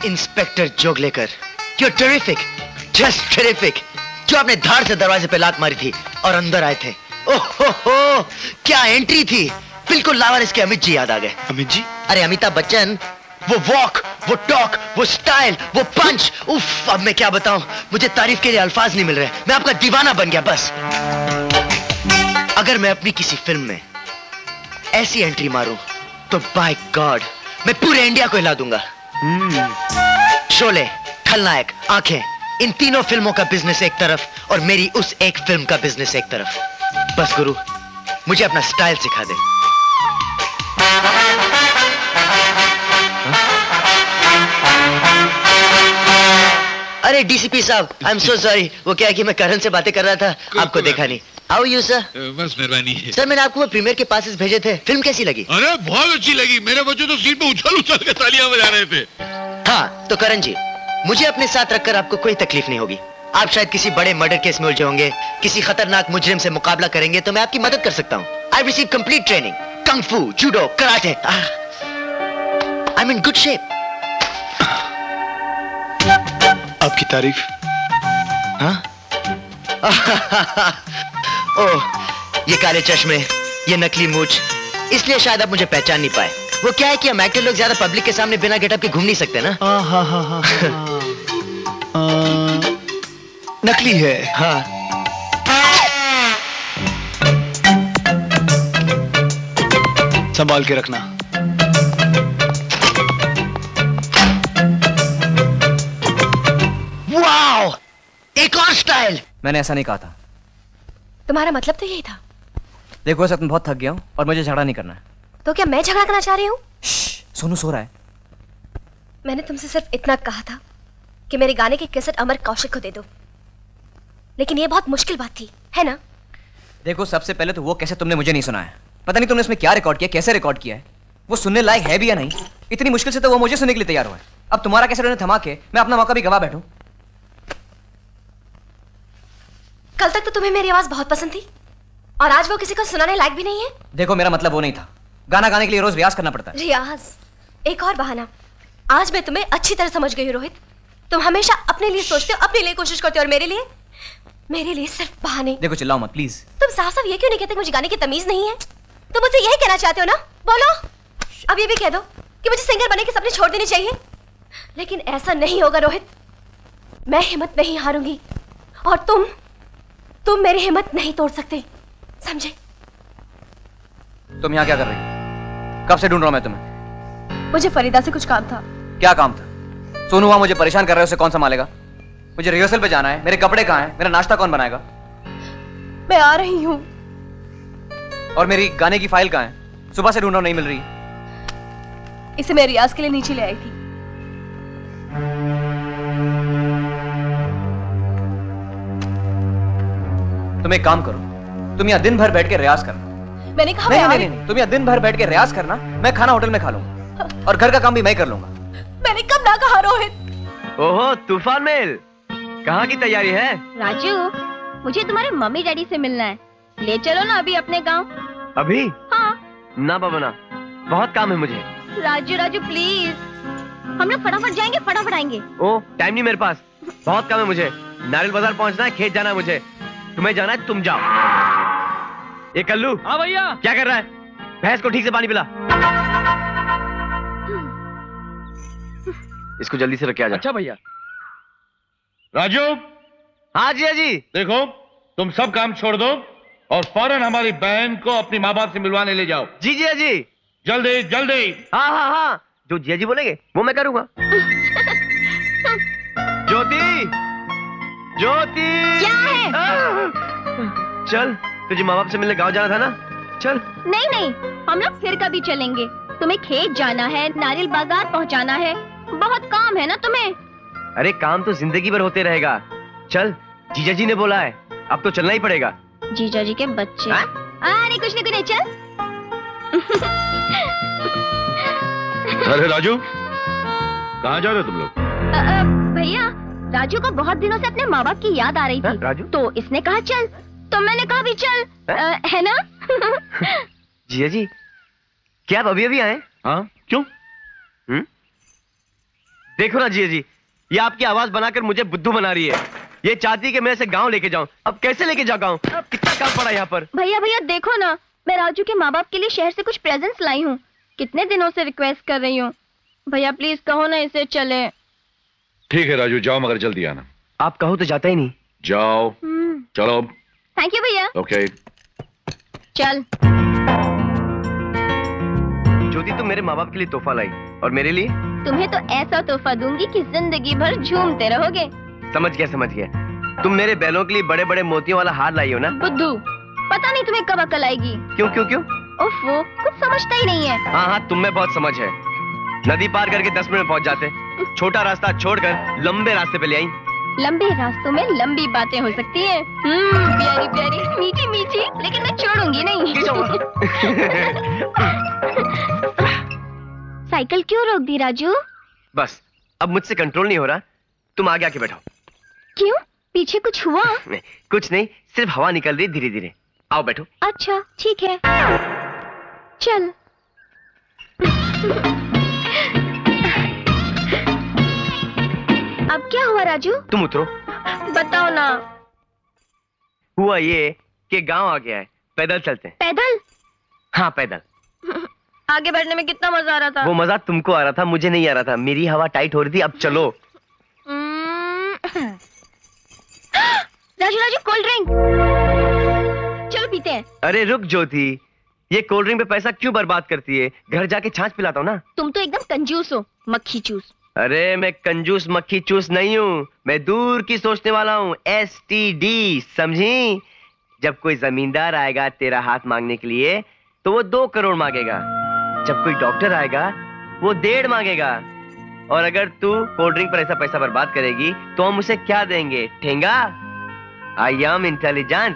Inspector Joglekar, you're terrific, just terrific. जो आपने धार से दरवाजे पे लात मारी थी और अंदर आए थे। ओहो, क्या एंट्री थी। बिल्कुल लावारिस के अमित जी याद आ गए। अमित जी? अरे अमिताभ बच्चन, वो वॉक, वो टॉक, वो स्टाइल, वो पंच, उफ, अब मैं क्या बताऊं, मुझे तारीफ के लिए अल्फाज नहीं मिल रहे। मैं आपका दीवाना बन गया बस। अगर मैं अपनी किसी फिल्म में ऐसी एंट्री मारूं तो बाय गॉड मैं पूरे इंडिया को हिला दूंगा। शोले, खलनायक, आंखें, इन तीनों फिल्मों का बिजनेस एक तरफ और मेरी उस एक फिल्म का बिजनेस एक तरफ। बस गुरु, मुझे अपना स्टाइल सिखा दे। अरे डीसीपी साहब, आई एम सो सॉरी। वो क्या है कि मैं करण से बातें कर रहा था, आपको देखा नहीं। How you sir? बस मेहरबानी है। सर मैंने आपको वो प्रीमियर के पासेस भेजे थे, फिल्म कैसी लगी? अरे बहुत अच्छी लगी, मेरे बच्चे तो सीट पे उछल उछल के तालियां बजा रहे थे। हाँ तो करण जी, मुझे अपने साथ रखकर आपको कोई तकलीफ नहीं होगी। आप शायद किसी बड़े मर्डर केस में उलझे होंगे, किसी खतरनाक मुजरिम से मुकाबला करेंगे तो मैं आपकी मदद कर सकता हूँ। I receive complete training, kung fu, judo, karate. I am in good shape. आपकी तारीफ। हाँ? ओह, ये काले चश्मे, ये नकली मूछ, इसलिए शायद आप मुझे पहचान नहीं पाए। वो क्या है कि हम एक्टर लोग ज्यादा पब्लिक के सामने बिना गेटअप के घूम नहीं सकते ना। नकली है। हाँ। संभाल के रखना। वाओ, एक और स्टाइल। मैंने ऐसा नहीं कहा था। तुम्हारा मतलब तो यही था। देखो सर, मैं बहुत थक गया हूँ और मुझे झगड़ा नहीं करना है। तो क्या मैं झगड़ा करना चाह रही हूँ? सोनू सो रहा है। मैंने तुमसे सिर्फ इतना कहा था कि मेरे गाने की कैसेट अमर कौशिक को दे दो, लेकिन ये बहुत मुश्किल बात थी, है ना? देखो, सबसे पहले तो वो कैसे तुमने मुझे नहीं सुनाया। पता नहीं तुमने इसमें क्या रिकॉर्ड किया, कैसे रिकॉर्ड किया है, वो सुनने लायक है भी या नहीं। इतनी मुश्किल से तो वो मुझे सुनने के लिए तैयार हुआ है। अब तुम्हारा कैसे उन्हें थमा के मैं अपना मौका भी गवा बैठूं। कल तक तो तुम्हें मेरी आवाज बहुत पसंद थी और आज वो किसी को सुनाने लायक भी नहीं है। देखो, मेरा मतलब वो नहीं था। गाना गाने के लिए रोज रियाज करना पड़ता है। रियाज? एक और बहाना। आज मैं तुम्हें अच्छी तरह समझ गई हूँ रोहित। तुम हमेशा अपने लिए सोचते हो, अपने लिए कोशिश करते हो, और मेरे लिए सिर्फ बहाने। देखो, चिल्लाओ मत प्लीज। तुम साफ साफ ये क्यों नहीं कहते मुझे गाने की तमीज नहीं है? तुम मुझसे यही कहना चाहते हो ना? बोलो। अब ये भी कह दो कि मुझे सिंगर बनने के सपने छोड़ देने चाहिए। लेकिन ऐसा नहीं होगा रोहित। मैं हिम्मत नहीं हारूंगी और तुम मेरी हिम्मत नहीं तोड़ सकते, समझे? तुम यहाँ क्या कर रही हो? कब से ढूंढ रहा हूं मैं तुम्हें। मुझे फरीदा से कुछ काम था। क्या काम था? सोनू वहां मुझे परेशान कर रहा है, उसे कौन संभालेगा? मुझे रिहर्सल पे जाना है, मेरे कपड़े कहाँ हैं, मेरा नाश्ता कौन बनाएगा? मैं आ रही हूँ। और मेरी गाने की फाइल कहाँ है? सुबह से ढूंढ रहा हूं, नहीं मिल रही। इसे मैं रियाज के लिए नीचे ले आई थी। तुम एक काम करो, तुम यहाँ दिन भर बैठ के रियाज करना। मैंने कहा नहीं, तुम यहाँ दिन भर बैठ के रियाज करना, मैं खाना होटल में खा लूंगा और घर का काम भी मैं कर लूंगा। मैंने कब ना कहा रोहित? ओहो, तूफान मेल, कहाँ की तैयारी है? राजू, मुझे तुम्हारे मम्मी डैडी से मिलना है, ले चलो ना अभी अपने गांव। अभी? हाँ। ना बाबा ना, बहुत काम है मुझे। राजू प्लीज, हम लोग फटाफट जाएंगे, फटाफट आएंगे। ओह, टाइम नहीं मेरे पास, बहुत काम है मुझे। नारियल बाजार पहुंचना है, खेत जाना है मुझे। तुम्हें जाना है, तुम जाओ। ये कल्लू। हाँ भैया। क्या कर रहा है? भैंस को ठीक से पानी पिला। इसको जल्दी से रख के आ जा। अच्छा भैया। राजू। हाँ जी, हाँ जी। देखो, तुम सब काम छोड़ दो और फौरन हमारी बहन को अपनी माँ बाप से मिलवाने ले जाओ। जी जी, हाँ जी। जल्दी जल्दी। हाँ हाँ हाँ, जो जिया जी बोलेंगे वो मैं करूंगा। ज्योति, ज्योति। क्या है? चल, तुझे माँ बाप से मिलने गाँव जाना था ना, चल। नहीं, हम लोग फिर कभी चलेंगे। तुम्हें खेत जाना है, नारियल बाजार पहुंचाना है, बहुत काम है ना तुम्हें। अरे काम तो जिंदगी भर होते रहेगा। चल, जीजा जी ने बोला है, अब तो चलना ही पड़ेगा। जीजा जी के बच्चे। अरे कुछ नहीं, चल। अरे राजू, कहाँ जा रहे हो तुम लोग? भैया, राजू को बहुत दिनों से अपने माँ बाप की याद आ रही थी। राजू? तो इसने कहा चल, तो मैंने कहा भी चल। है ना? जीजा जी, क्या आप अभी अभी आए? हाँ, क्यों? देखो ना जिया जी, ये आपकी आवाज बनाकर मुझे बुद्धू बना रही है। ये चाहती है कि मैं इसे गांव लेके जाऊं। अब कैसे लेके जाऊं गांव? कितना काम पड़ा यहाँ पर। भैया भैया देखो ना, मैं राजू के माँ बाप के लिए शहर से कुछ प्रेजेंट्स लाई हूँ। कितने दिनों से रिक्वेस्ट कर रही हूँ। भैया प्लीज कहो ना इसे चले। ठीक है राजू, जाओ मगर जल्दी आना। आप कहो तो जाता ही नहीं। जाओ चलो। थैंक यू भैया। ओके चल। ज्योति तुम मेरे माँ बाप के लिए तोहफा लाई, और मेरे लिए? तुम्हें तो ऐसा तोहफा दूंगी कि जिंदगी भर झूमते रहोगे। समझ गया। तुम मेरे बैलों के लिए बड़े बड़े मोतियों वाला हार लाई हो ना? बुद्धू, पता नहीं तुम्हें कब अकल आएगी। क्यों? ओफो, कुछ समझता ही नहीं है। हाँ तुम में बहुत समझ है। नदी पार करके 10 मिनट में पहुंच जाते। छोटा रास्ता छोड़कर लंबे रास्ते पे ले आई। लंबे रास्तों में लंबी बातें हो सकती हैं। प्यारी प्यारी, मीठी मीठी, लेकिन मैं छोड़ूंगी नहीं। साइकिल क्यों रोक दी राजू? बस अब मुझसे कंट्रोल नहीं हो रहा। तुम आगे आके बैठो। क्यों? पीछे कुछ हुआ? कुछ नहीं, सिर्फ हवा निकल रही धीरे धीरे। आओ बैठो। अच्छा ठीक है, चल। अब क्या हुआ राजू? तुम उतरो। बताओ ना। हुआ ये कि गांव आ गया है, पैदल चलते हैं। पैदल? हाँ पैदल। आगे बढ़ने में कितना मजा आ रहा था। वो मजा तुमको आ रहा था, मुझे नहीं आ रहा था। मेरी हवा टाइट हो रही थी। अब चलो। Raju Raju, cold drink. चलो पीते हैं। अरे रुक ज्योति, ये कोल्ड ड्रिंक पे पैसा क्यों बर्बाद करती है? घर जाके छाछ पिलाता हूँ ना। तुम तो एकदम कंजूस हो, मक्खी चूस। अरे मैं कंजूस मक्खी चूस नहीं हूँ, मैं दूर की सोचने वाला हूँ। STD, समझी? जब कोई जमींदार आएगा तेरा हाथ मांगने के लिए तो वो 2 करोड़ मांगेगा। जब कोई डॉक्टर आएगा वो 1.5 मांगेगा। और अगर तू कोल्ड ड्रिंक पर ऐसा पैसा बर्बाद करेगी तो हम उसे क्या देंगे? ठेंगा? I am intelligence.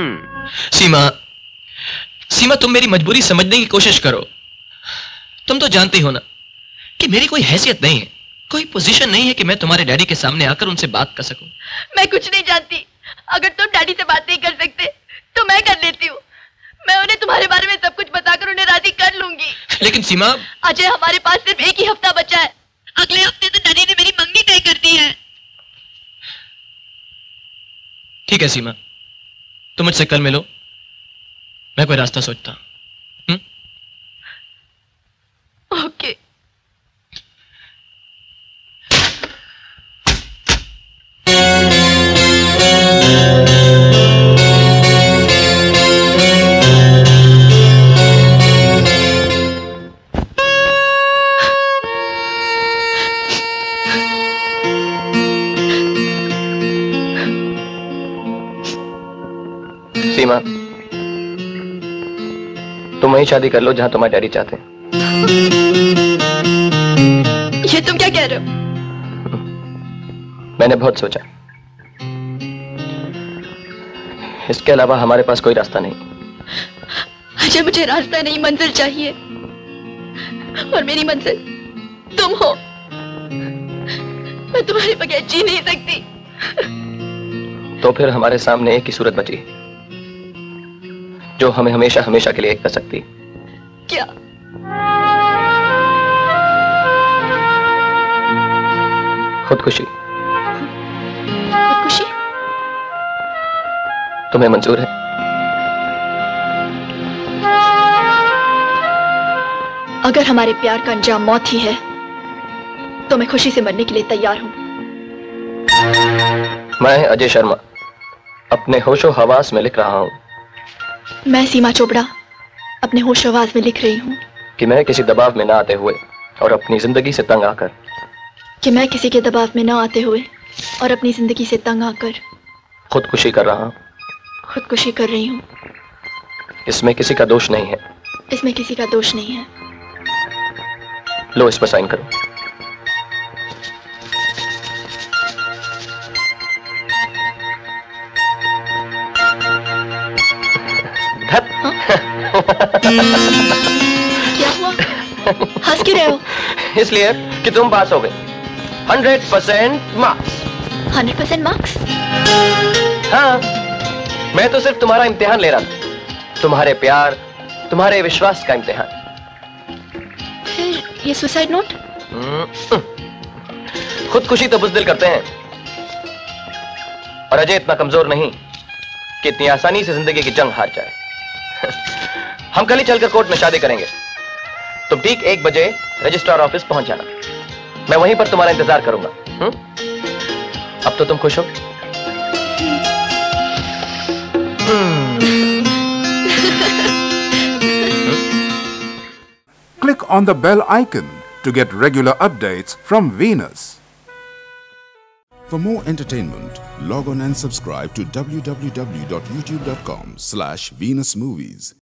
सीमा, तुम मेरी मजबूरी समझने की कोशिश करो। तुम तो जानती हो ना कि मेरी कोई हैसियत नहीं है, कोई पोजीशन नहीं है कि मैं तुम्हारे डैडी के सामने आकर उनसे बात कर सकूं। मैं कुछ नहीं जानती। अगर तुम डैडी से बात नहीं कर सकते तो मैं कर लेती हूँ। मैं उन्हें तुम्हारे बारे में सब कुछ बताकर उन्हें राजी कर लूंगी। लेकिन सीमा, अजय, हमारे पास सिर्फ एक ही हफ्ता बचा है। अगले हफ्ते तो डैडी ने मेरी मंगनी तय कर दी है। ठीक है सीमा, तुम मुझसे कल मिलो, मैं कोई रास्ता सोचता हूं। ओके। सीमा, तुम वही शादी कर लो जहां तुम्हारे डैडी चाहते हैं। ये तुम क्या कह रहे हो? मैंने बहुत सोचा, इसके अलावा हमारे पास कोई रास्ता नहीं। अजय, मुझे रास्ता नहीं, मंजिल चाहिए। और मेरी मंजिल तुम हो। मैं तुम्हारे बगैर जी नहीं सकती। तो फिर हमारे सामने एक ही सूरत बची जो हमें हमेशा हमेशा के लिए एक कर सकती। क्या? खुदकुशी। खुदकुशी? तुम्हें मंजूर है? अगर हमारे प्यार का अंजाम मौत ही है तो मैं खुशी से मरने के लिए तैयार हूं। मैं अजय शर्मा अपने होशो हवास में लिख रहा हूं। मैं सीमा चोपड़ा अपने होश आवाज में लिख रही हूँ कि मैं किसी दबाव में ना आते हुए और अपनी जिंदगी से तंग आकर खुदकुशी कर रहा हूँ। खुदकुशी कर रही हूँ। इसमें किसी का दोष नहीं है। इसमें किसी का दोष नहीं है। लो, इस पर साइन करो। क्या हुआ? हंस क्यों रहे हो? इसलिए कि तुम पास हो गए। 100% मार्क्स। 100% मार्क्स? हाँ, मैं तो सिर्फ तुम्हारा इम्तिहान ले रहा था, तुम्हारे प्यार, तुम्हारे विश्वास का इम्तिहान। फिर ये सुसाइड नोट? खुदकुशी तो बुज़दिल करते हैं, और अजय इतना कमजोर नहीं कि इतनी आसानी से जिंदगी की जंग हार जाए। हम कल ही चलकर कोर्ट में शादी करेंगे। तुम ठीक 1 बजे रजिस्ट्रार ऑफिस पहुंच जाना, मैं वहीं पर तुम्हारा इंतजार करूंगा। अब तो तुम खुश हो? Click on the bell icon to get regular updates from Venus. For more entertainment, log on and subscribe to www.youtube.com/venusmovies.